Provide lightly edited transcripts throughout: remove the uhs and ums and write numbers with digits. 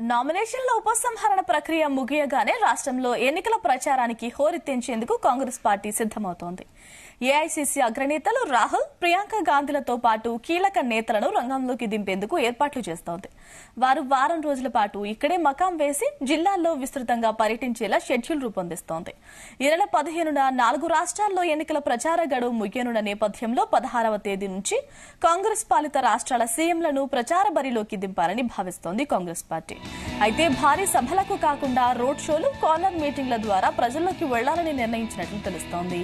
నామినేషన్ల ఉపసంహరణ ప్రక్రియ ముగియగానే రాష్ట్రంలో ఎన్నికల ప్రచారానికి హోరెత్తించేందుకు కాంగ్రెస్ పార్టీ సిద్దమవుతోంది. ఏఐసీసీ అగ్రనేతలు రాహుల్, ప్రియాంక గాంధీలతో పాటు కీలక నేతలను రంగంలోకి దింపేందుకు ఏర్పాట్లు చేస్తోంది. వారు వారం రోజుల పాటు ఇక్కడే మకాం వేసి జిల్లాల్లో విస్తృతంగా పర్యటించేలా షెడ్యూల్ రూపొందిస్తోంది. ఈ నెల 15న 4 రాష్ట్రాల్లో ఎన్నికల ప్రచార గడువు ముగియనున్న నేపథ్యంలో 16వ తేదీ నుంచి కాంగ్రెస్ పాలిత రాష్ట్రాల సీఎంలను ప్రచార బరిలోకి దింపాలని భావిస్తోంది కాంగ్రెస్ పార్టీ. అయితే భారీ సభలకు కాకుండా రోడ్ షోలు, కార్నర్ మీటింగ్ల ద్వారా ప్రజల్లోకి వెళ్లాలని నిర్ణయించినట్లు తెలుస్తోంది.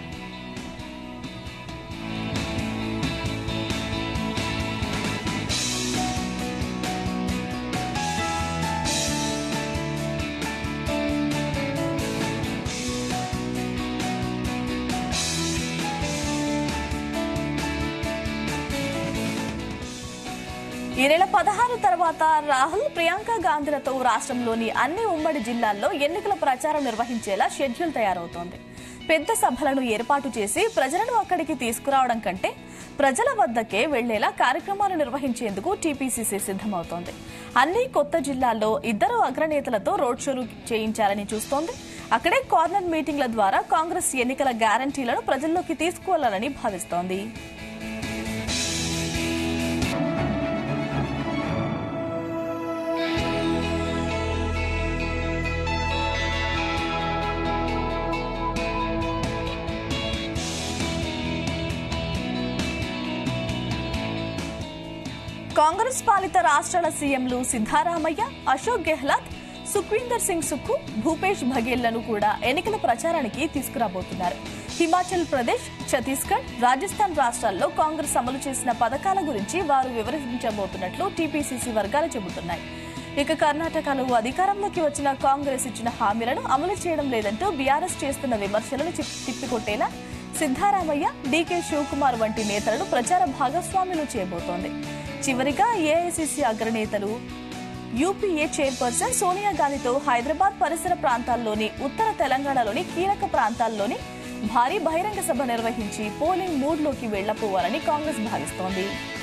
ఈ నెల 16 తర్వాత రాహుల్, ప్రియాంక గాంధీలతో రాష్ట్రంలోని అన్ని ఉమ్మడి జిల్లాల్లో ఎన్నికల ప్రచారం నిర్వహించేలా షెడ్యూల్ తయారవుతోంది. పెద్ద సభలను ఏర్పాటు చేసి ప్రజలను అక్కడికి తీసుకురావడం కంటే ప్రజల వద్దకే వెళ్లేలా కార్యక్రమాలు నిర్వహించేందుకు టీపీసీసీ సిద్దమవుతోంది. అన్ని కొత్త జిల్లాల్లో 2 అగ్రనేతలతో రోడ్ షోలు చేయించాలని చూస్తోంది. అక్కడే కార్నర్ మీటింగ్ల ద్వారా కాంగ్రెస్ ఎన్నికల గ్యారంటీలను ప్రజల్లోకి తీసుకువెళ్లాలని భావిస్తోంది. కాంగ్రెస్ పాలిత రాష్ట్రాల సీఎంలు సిద్ధారామయ్య, అశోక్ గెహ్లాట్, సుఖ్వీందర్ సింగ్ సుక్కు, భూపేష్ బఘేల్లను కూడా ఎన్నికల ప్రచారానికి తీసుకురాబోతున్నారు. హిమాచల్ ప్రదేశ్, ఛత్తీస్గఢ్, రాజస్థాన్ రాష్ట్రాల్లో కాంగ్రెస్ అమలు చేసిన పథకాల గురించి వారు వివరించబోతున్నట్లు టీపీసీసీ వర్గాలు చెబుతున్నాయి. ఇక కర్ణాటకలో అధికారంలోకి వచ్చిన కాంగ్రెస్ ఇచ్చిన హామీలను అమలు చేయడం లేదంటూ బీఆర్ఎస్ చేస్తున్న విమర్శలను తిప్పికొట్టేలా సిద్ధారామయ్య, డీకే శివకుమార్ వంటి నేతలను ప్రచార భాగస్వాములు చేయబోతోంది. చివరిగా ఏఐసీసీ అగ్రనేతలు యూపీఏ చైర్పర్సన్ సోనియా గాంధీతో హైదరాబాద్ పరిసర ప్రాంతాల్లోని ఉత్తర తెలంగాణలోని కీలక ప్రాంతాల్లోని భారీ బహిరంగ సభ నిర్వహించి పోలింగ్ మూడ్లోకి వెళ్లపోవాలని కాంగ్రెస్ భావిస్తోంది.